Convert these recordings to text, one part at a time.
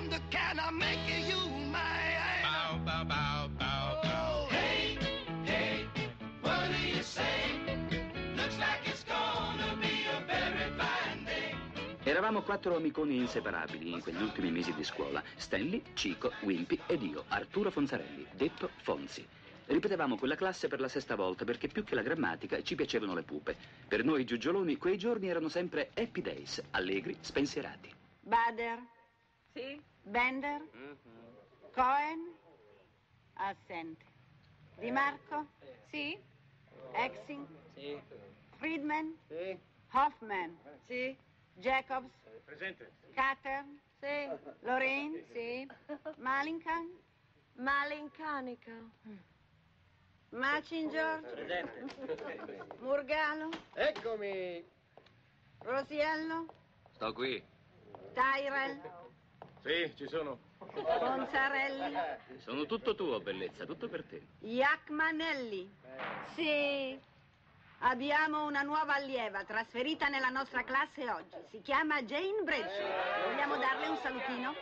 wonder, can I make you mine? Bow, bow, bow, bow, bow. Hey, hey, what do you say? Looks like it's gonna be a very fine day. Eravamo 4 amiconi inseparabili in quegli ultimi mesi di scuola. Stanley, Cico, Wimpy ed io, Arturo Fonzarelli, detto Fonzi. Ripetevamo quella classe per la 6ª volta perché più che la grammatica ci piacevano le pupe. Per noi giuggioloni quei giorni erano sempre happy days, allegri, spensierati. Bader? Sì? Bender? Cohen? Assente. Di Marco? Sì? Exing? Sì. Friedman? Sì. Hoffman? Sì? Jacobs? Presente. Carter? Sì? Lorraine? Sì? Malinkan? Malincanica. Macinger? Presente. Murgalo? Eccomi. Rosiello? Sto qui. Tyrell? Sì, ci sono. Fonzarelli? Sono tutto tuo, bellezza, tutto per te. Iacmanelli? Sì. Abbiamo una nuova allieva trasferita nella nostra classe oggi. Si chiama Jane Bradshaw. Vogliamo darle un salutino?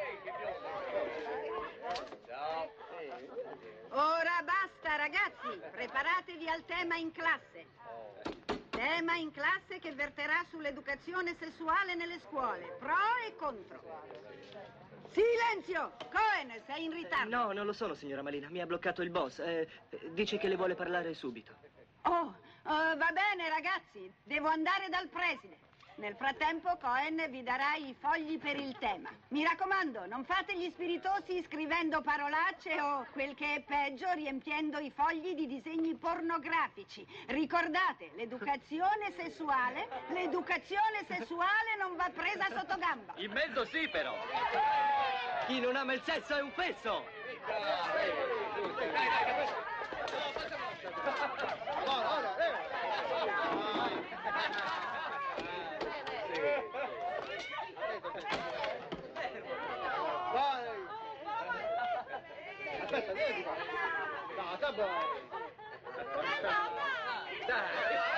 Ora basta, ragazzi. Preparatevi al tema in classe. Tema in classe che verterà sull'educazione sessuale nelle scuole. Pro e contro. Silenzio! Cohen, sei in ritardo. No, non lo sono, signora Malina. Mi ha bloccato il boss. Dice che le vuole parlare subito. Va bene, ragazzi. Devo andare dal preside. Nel frattempo Cohen vi darà i fogli per il tema. Mi raccomando, non fate gli spiritosi scrivendo parolacce o, quel che è peggio, riempiendo i fogli di disegni pornografici. Ricordate, l'educazione sessuale non va presa sotto gamba. In mezzo sì, però. Chi non ama il sesso è un fesso! Aspetta, vieni qua. No, sta buono. Dai.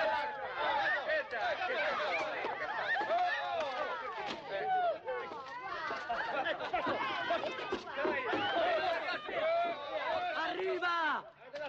Arriva!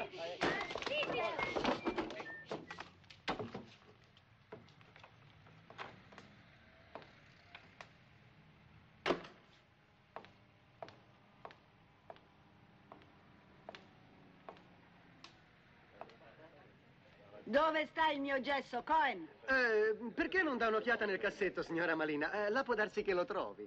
Dove sta il mio gesso, Cohen? Perché non dà un'occhiata nel cassetto, signora Malina? Là può darsi che lo trovi.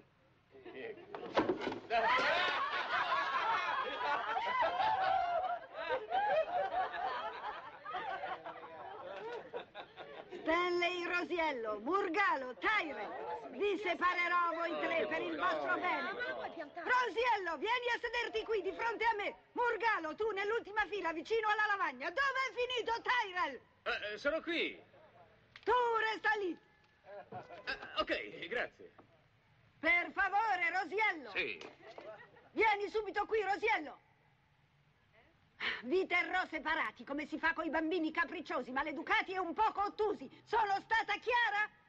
Stanley, Rosiello, Murgalo, Tyrell. Vi separerò voi tre per il vostro bene. Rosiello, vieni a sederti qui di fronte a me. Murgalo, tu nell'ultima fila vicino alla lavagna. Dove è finito Tyrell? Sono qui. Tu resta lì. Ok, grazie. Per favore, Rosiello. Sì. Vieni subito qui, Rosiello. Vi terrò separati, come si fa coi bambini capricciosi, maleducati e un poco ottusi. Sono stata chiara?